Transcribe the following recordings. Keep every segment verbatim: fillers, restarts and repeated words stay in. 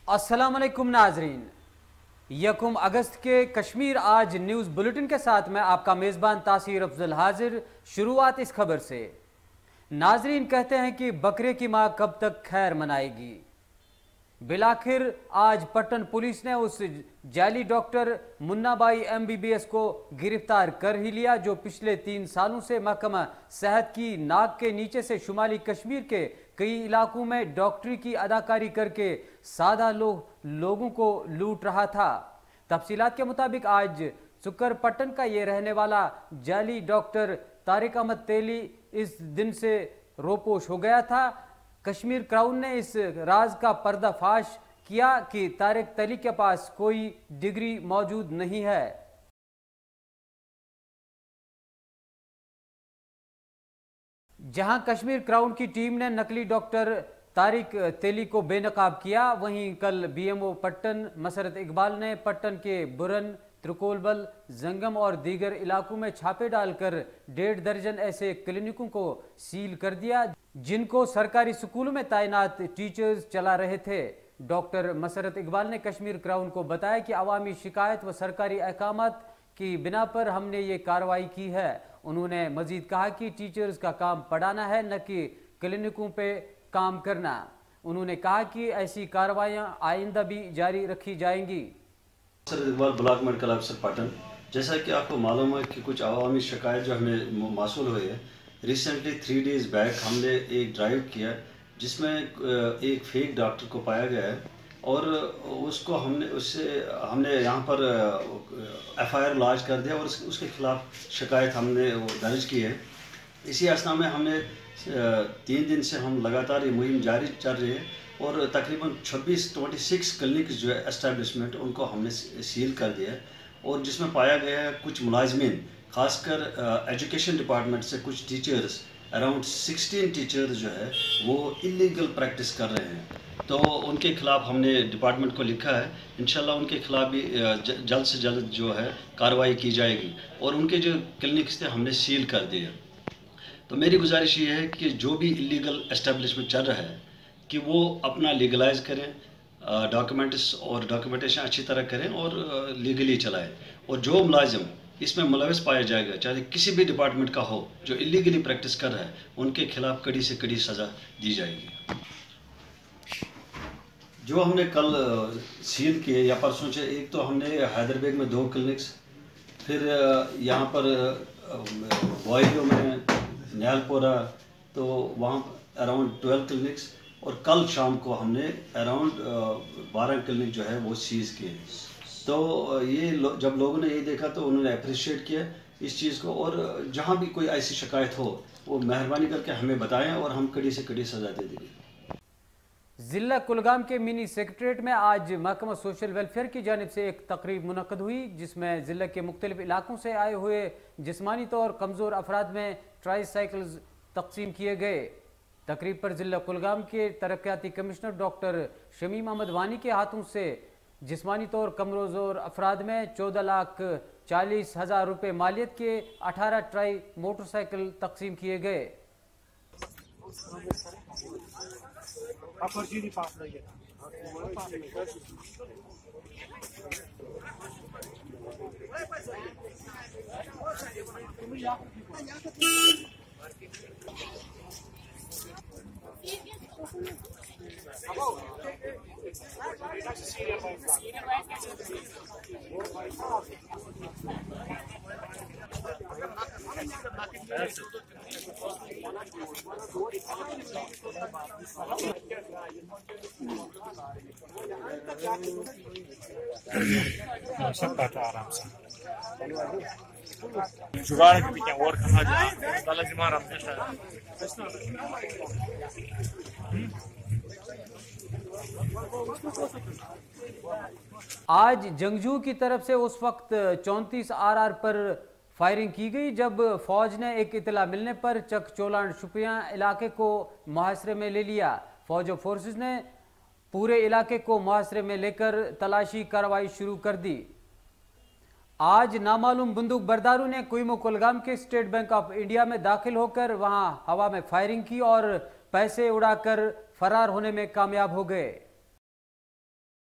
अस्सलाम वालेकुम नाजरीन, यकुम अगस्त के कश्मीर आज न्यूज़ बुलेटिन के साथ मैं आपका मेज़बान तासीर अफजल हाजिर। शुरुआत इस खबर से। नाजरीन कहते हैं कि बकरे की माँ कब तक खैर मनाएगी। बिलाखिर आज पट्टन पुलिस ने उस जाली doctor Munnabhai M B B S को गिरफ्तार कर ही लिया जो पिछले तीन सालों से महकमा सेहत की नाक के नीचे से शुमाली कश्मीर के कई इलाकों में डॉक्टरी की अदाकारी करके सादा लोग लोगों को लूट रहा था। तफसीलात के मुताबिक आज सुकर पट्टन का ये रहने वाला जाली डॉक्टर तारिक अहमद तेली इस दिन से रोपोश हो गया था। कश्मीर क्राउन ने इस राज का पर्दाफाश किया कि तारिक तेली के पास कोई डिग्री मौजूद नहीं है। जहां कश्मीर क्राउन की टीम ने नकली डॉक्टर तारिक तेली को बेनकाब किया, वहीं कल B M O Pattan Masrat Iqbal ने पट्टन के बुरन, त्रिकोलबल, जंगम और दीगर इलाकों में छापे डालकर डेढ़ दर्जन ऐसे क्लिनिकों को सील कर दिया जिनको सरकारी स्कूलों में तैनात टीचर्स चला रहे थे। डॉक्टर मसरत इकबाल ने कश्मीर क्राउन को बताया कि अवामी शिकायत व सरकारी अहकामात की बिना पर हमने ये कार्रवाई की है। उन्होंने मजीद कहा कि टीचर्स का काम पढ़ाना है, न कि क्लिनिकों पे काम करना। उन्होंने कहा कि ऐसी कार्रवाइयाँ आइंदा भी जारी रखी जाएंगी। सर इकबाल ब्लॉक मेडिकल अफसर पट्टन, जैसा कि आपको मालूम है कि कुछ अवामी शिकायत जो हमें मासूल हुई है, रिसेंटली थ्री डेज बैक हमने एक ड्राइव किया जिसमें एक फेक डॉक्टर को पाया गया है और उसको हमने उससे हमने यहाँ पर एफ आई आर लॉन्च कर दिया और उसके खिलाफ शिकायत हमने दर्ज की है। इसी असना में हमने तीन दिन से हम लगातार ये मुहिम जारी चल रही है और तकरीबन छब्बीस ट्वेंटी सिक्स क्लिनिक्स जो है एस्टेब्लिशमेंट उनको हमने सील कर दिया है और जिसमें पाया गया है कुछ मुलाजमीन खासकर एजुकेशन डिपार्टमेंट से कुछ टीचर्स अराउंड सिक्सटीन टीचर्स जो है वो इलीगल प्रैक्टिस कर रहे हैं। तो उनके खिलाफ हमने डिपार्टमेंट को लिखा है, इंशाल्लाह उनके खिलाफ भी जल्द से जल्द जो है कार्रवाई की जाएगी और उनके जो क्लिनिक्स थे हमने सील कर दिए। तो मेरी गुजारिश ये है कि जो भी इलीगल एस्टेब्लिशमेंट चल रहा है कि वो अपना लीगलाइज करें, डॉक्यूमेंट्स और डॉक्यूमेंटेशन अच्छी तरह करें और लीगली चलाएं और जो मुलाजिम इसमें मुलविस पाया जाएगा, चाहे किसी भी डिपार्टमेंट का हो, जो इलीगली प्रैक्टिस कर रहा है उनके खिलाफ कड़ी से कड़ी सज़ा दी जाएगी। जो हमने कल सील किए या परसों से, एक तो हमने हैदरबेग में दो क्लिनिक्स, फिर यहाँ पर बॉयलो में न्यालपोरा, तो वहाँ अराउंड ट्वेल्व क्लिनिक्स और कल शाम को हमने अराउंड बारह क्लिनिक जो है वो सीज़ किए। तो ये लो, जब लोगों ने ये देखा तो उन्होंने अप्रिशिएट किया इस चीज़ को और जहाँ भी कोई ऐसी शिकायत हो वो मेहरबानी करके हमें बताएं और हम कड़ी से कड़ी सज़ा दे देंगे। जिला कुलगाम के मिनी सेक्रेटरीट में आज महकमा सोशल वेलफेयर की जानिब से एक तकरीब मुनक्कद हुई जिसमें ज़िले के मुख्तलिफ इलाकों से आए हुए जिस्मानी तौर कमज़ोर अफराद में ट्राई साइकिल्स तकसीम किए गए। तकरीब पर ज़िला कुलगाम के तरक्याती कमिश्नर डॉक्टर शमीम अहमद वानी के हाथों से जिस्मानी तौर कमज़ोर अफराद में चौदह लाख चालीस हज़ार रुपये मालियत के अठारह ट्राई मोटरसाइकिल तकसीम किए गए। आराम से जुगाड़ भी क्या और कहा आज जंगजू की तरफ से उस वक्त चौंतीस आर आर पर फायरिंग की गई जब फौज ने एक इतला मिलने पर चक चोलान शुपियां इलाके को मुहासरे में ले लिया। फौज और फोर्सेस ने पूरे इलाके को मुहासरे में लेकर तलाशी कार्रवाई शुरू कर दी। आज नामालूम बंदूक बरदारों ने कुइमो कुलगाम के स्टेट बैंक ऑफ इंडिया में दाखिल होकर वहां हवा में फायरिंग की और पैसे उड़ाकर फरार होने में कामयाब हो गए।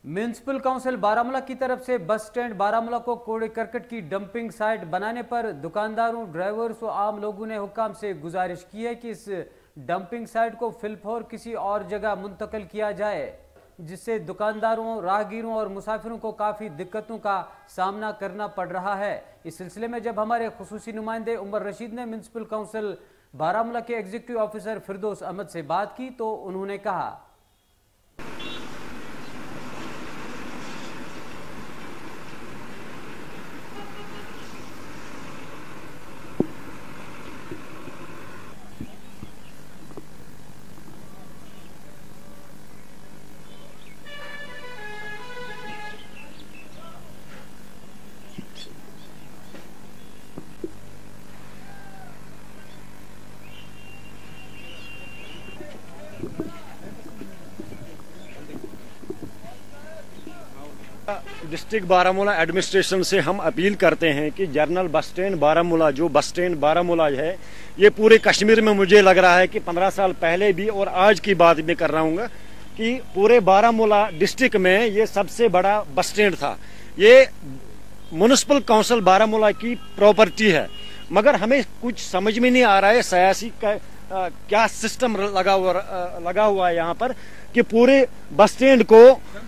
म्युनिसिपल काउंसिल बारामूला की तरफ से बस स्टैंड बारामूला को कूड़े करकट की डंपिंग साइट बनाने पर दुकानदारों, ड्राइवर्स और आम लोगों ने हुक्काम से गुजारिश की है कि इस डंपिंग साइट को फिलफौर किसी और जगह मुंतकिल किया जाए, जिससे दुकानदारों, राहगीरों और मुसाफिरों को काफ़ी दिक्कतों का सामना करना पड़ रहा है। इस सिलसिले में जब हमारे खुसूसी नुमाइंदे उमर रशीद ने म्युनिसिपल काउंसिल बारामूला के एग्जीक्यूटिव ऑफिसर फिरदौस अहमद से बात की तो उन्होंने कहा, डिस्ट्रिक्ट बारामूला एडमिनिस्ट्रेशन से हम अपील करते हैं कि जनरल बस स्टैंड बारामूला, जो बस स्टैंड बारामूला है, ये पूरे कश्मीर में मुझे लग रहा है कि पंद्रह साल पहले भी और आज की बात भी कर रहा हूँ कि पूरे बारामूला डिस्ट्रिक्ट में ये सबसे बड़ा बस स्टैंड था। ये म्युनिसिपल काउंसिल बारामूला की प्रॉपर्टी है, मगर हमें कुछ समझ में नहीं आ रहा है सियासी का आ, क्या सिस्टम लगा हुआ लगा हुआ है यहाँ पर कि पूरे बस स्टैंड को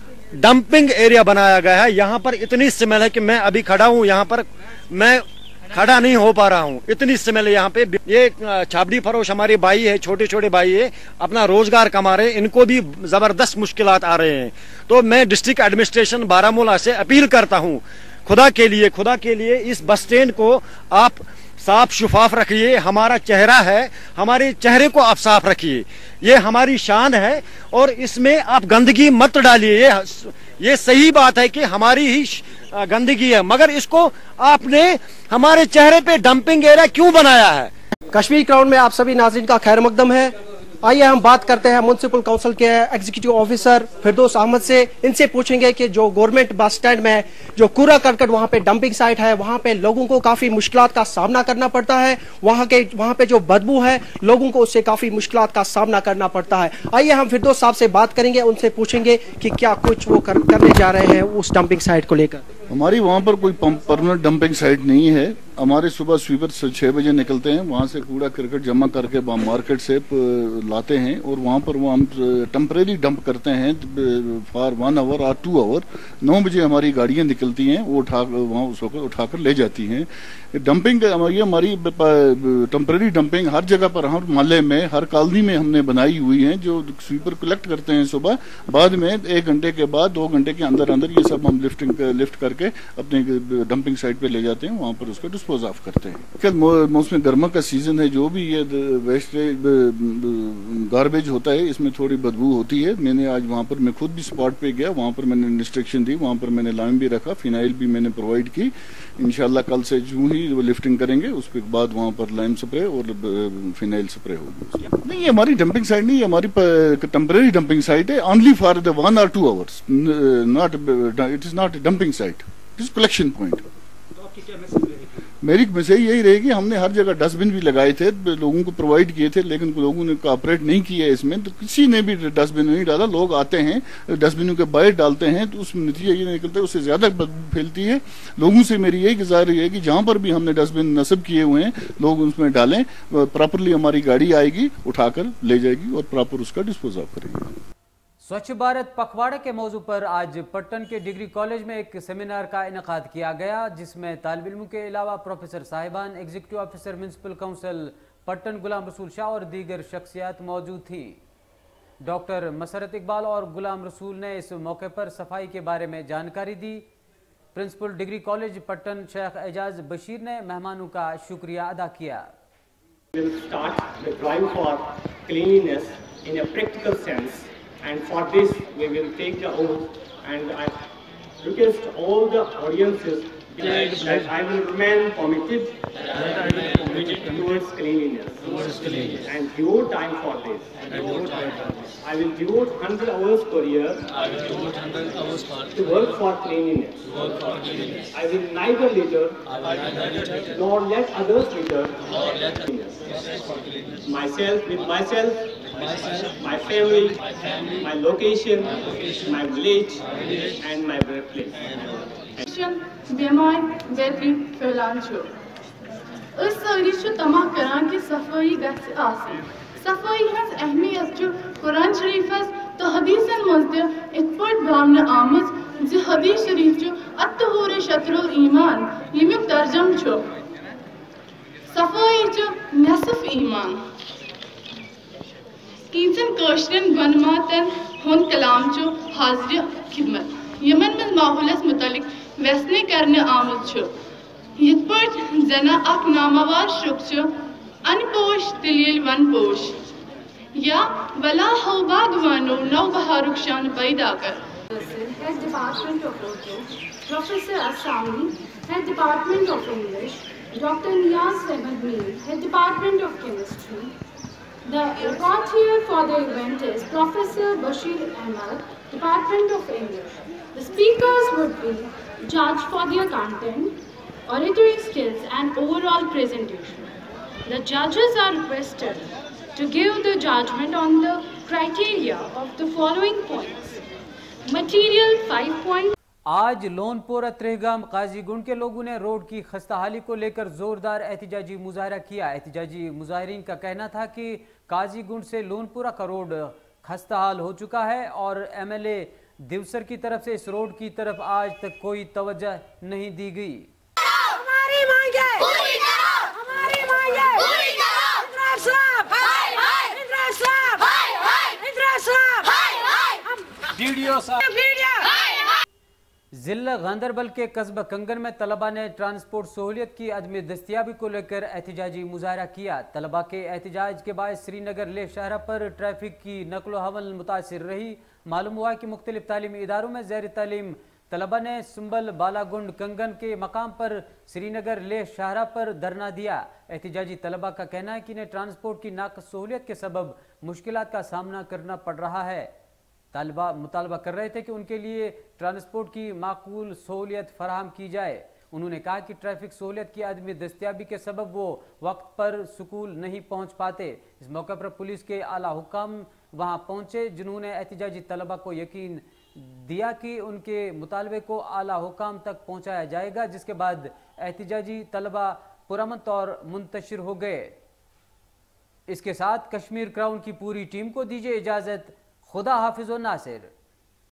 डंपिंग एरिया बनाया गया है। यहाँ पर इतनी स्मेल है कि मैं अभी खड़ा हूँ, यहाँ पर मैं खड़ा नहीं हो पा रहा हूँ, इतनी स्मेल है यहाँ पे। ये छाबड़ी फरोश हमारे भाई है, छोटे छोटे भाई है, अपना रोजगार कमा रहे हैं, इनको भी जबरदस्त मुश्किलात आ रहे हैं। तो मैं डिस्ट्रिक्ट एडमिनिस्ट्रेशन बारामूला से अपील करता हूँ, खुदा के लिए खुदा के लिए इस बस स्टैंड को आप साफ शुफाफ रखिए। हमारा चेहरा है, हमारे चेहरे को आप साफ रखिए, ये हमारी शान है और इसमें आप गंदगी मत डालिए। ये ये सही बात है कि हमारी ही गंदगी है, मगर इसको आपने हमारे चेहरे पे डंपिंग एरिया क्यों बनाया है? कश्मीर क्राउड में आप सभी नाज़रीन का खैर मकदम है। आइए हम बात करते हैं म्युनिसिपल काउंसिल के एग्जीक्यूटिव ऑफिसर फिरदौस अहमद से। इनसे पूछेंगे कि जो गवर्नमेंट बस स्टैंड में जो कूड़ा करकट वहां पे डंपिंग साइट है, वहां पे लोगों को काफी मुश्किलात का सामना करना पड़ता है। वहां के वहां पे जो बदबू है, लोगों को उससे काफी मुश्किलात का सामना करना पड़ता है। आइए हम फिरदौस साहब से बात करेंगे, उनसे पूछेंगे कि क्या कुछ वो कर, करने जा रहे हैं उस डंपिंग साइट को लेकर। हमारी वहाँ पर कोई परमानेंट डंपिंग साइट नहीं है। हमारे सुबह स्वीपर छह बजे निकलते हैं, वहाँ से कूड़ा करकट जमा करके मार्केट से लाते हैं और वहाँ पर वो हम टेम्परेरी डंप करते हैं फॉर वन आवर और टू आवर। नौ बजे हमारी गाड़ियाँ निकलती हैं, वो उठा वहाँ उसको उठाकर ले जाती हैं। डंपिंग ये हमारी टेम्परेरी डंपिंग हर जगह पर, हर मोहल्ले में, हर कॉलोनी में हमने बनाई हुई है। जो स्वीपर कलेक्ट करते हैं सुबह, बाद में एक घंटे के बाद, दो घंटे के अंदर अंदर ये सब हम लिफ्टिंग लिफ्ट करके अपने डंपिंग साइट पे ले जाते हैं, वहाँ पर उसको डिस्पोज ऑफ करते हैं। मौसम गर्मा का सीजन है, जो भी ये वेस्ट गार्बेज होता है इसमें थोड़ी बदबू होती है। मैंने आज वहाँ पर मैं खुद भी स्पॉट पे गया, वहाँ पर मैंने इंस्ट्रक्शन दी, वहाँ पर मैंने लाइम भी रखा, फिनाइल भी मैंने प्रोवाइड की। इंशाल्लाह कल से जो ही वो लिफ्टिंग करेंगे उसके बाद वहाँ पर लाइम स्प्रे और फिनाइल स्प्रे होगी। नहीं, ये हमारी डंपिंग साइट नहीं, हमारी टेम्परेरी डंपिंग साइट है, ओनली फॉर द वन और two hours, not it is not dumping site, it is collection point. मेरी मैसेज यही रहेगी, हमने हर जगह डस्टबिन भी लगाए थे, लोगों को प्रोवाइड किए थे, लेकिन लोगों ने कोऑपरेट नहीं किया इसमें, तो किसी ने भी डस्टबिन नहीं डाला। लोग आते हैं डस्टबिनों के बाहर डालते हैं, तो उसमें नतीजा ये निकलता है, उससे ज्यादा फैलती है। लोगों से मेरी यही गुजारिश है कि जहां पर भी हमने डस्टबिन नस्ब किए हुए हैं, लोग उसमें डालें, प्रॉपरली हमारी गाड़ी आएगी, उठाकर ले जाएगी और प्रॉपर उसका डिस्पोज ऑफ करेगी। स्वच्छ भारत पखवाड़े के मौजू पर आज पट्टन के डिग्री कॉलेज में एक सेमिनार का इनेकाद किया गया, जिसमें तालिब इल्मों के अलावा प्रोफेसर साहिबान, executive officer municipal council Pattan Ghulam Rasool Shah और दीगर शख्सियात मौजूद थी। डॉक्टर मसरत इकबाल और गुलाम रसूल ने इस मौके पर सफाई के बारे में जानकारी दी। Principal degree college Pattan Sheikh Ejaz Bashir ने मेहमानों का शुक्रिया अदा किया। And for this, we will take the oath, and I request all the audiences that I will remain committed towards cleanliness, and devote time for this. I will devote one hundred hours per year to work for cleanliness. I will neither litter nor let others litter. Myself, with myself, my family, my location, my village, and my birthplace. बेमार बेबी फैलान छो उस सारी छो तमाम करान की सफाई गस आसी सफाई हस अहमियत जो कुरान शरीफस तो हदीसन मज़द इतपट बामन आमज जो हदीस शरीफ जो अत्तहूर शत्रुल ईमान यमुक तर्जम छो सफाई जो नसफ ईमान तीन कशरन गनमातन हुन कलाम जो हाजिर खिदमत यमन में माहौलस मुतालिक वैसने करने आमद छो यत पट जना अक नामावार शुक छो अनपोश तिलील वन पोश या वला हो बागवानो नौ बहारुक शान पैदा कर Head Department of Urdu, Professor Asami, Head Department of English, Doctor Niyaz Ahmed Mir, Head Department of Chemistry. The reporter for the event is Professor Bashir Ahmed, Department of English. The speakers would be judged for their content, oratory skills and overall presentation. The judges are requested to give the judgment on the criteria of the following points. Material five point. आज लोनपुर अत्रेहगाम काजीगुंड के लोगों ने road की खस्ताहाली को लेकर जोरदार एहतिजाजी मुजाहरा किया। एहतिजाजी मुजाहरीन का कहना था कि काजीगुंड से लोनपुरा का रोड खस्ताहाल हो चुका है और एमएलए दिवसर की तरफ से इस रोड की तरफ आज तक कोई तवज्जो नहीं दी गई। हमारी मांगे पूरी करो, हमारी मांगे पूरी करो। इंद्रा साहब हाय हाय, इंद्रा साहब हाय हाय, इंद्रा साहब हाय हाय, हम वीडियो साहब वीडियो हाय हाय। जिला गांधरबल के कस्बा कंगन में तलबा ने ट्रांसपोर्ट सहूलियत की अदम दस्तियाबी को लेकर एहतिजाजी मुजाहरा किया। तलबा के एहतिजाज के बाद श्रीनगर लेह शहर पर ट्रैफिक की नकलो हमल मुतासिर रही। मालूम हुआ कि मुख्तलिफ तालीमी इदारों में ज़ैर तालीम तलबा ने सुंबल बालागुंड कंगन के मकाम पर श्रीनगर लेह शाहरा पर धरना दिया। एहतिजाजी तलबा का कहना है कि इन्हें ट्रांसपोर्ट की नाक़स सहूलियत के सबब मुश्किलात का सामना करना पड़ रहा है। तालिबा मुतालबा कर रहे थे कि उनके लिए ट्रांसपोर्ट की माकूल सहूलियत फराहम की जाए। उन्होंने कहा कि ट्रैफिक सहूलियत की आदमी दस्तियाबी के सबब वो वक्त पर स्कूल नहीं पहुंच पाते। इस मौके पर पुलिस के आला हुकाम वहां पहुंचे, जिन्होंने एहतिजाजी तलबा को यकीन दिया कि उनके मुतालबे को आला हुकाम तक पहुंचाया जाएगा, जिसके बाद एहतिजाजी तलबा पुरअमन तौर मुंतशिर हो गए। इसके साथ कश्मीर क्राउन की पूरी टीम को दीजिए इजाज़त। खुदा हाफिज़ व नासिर।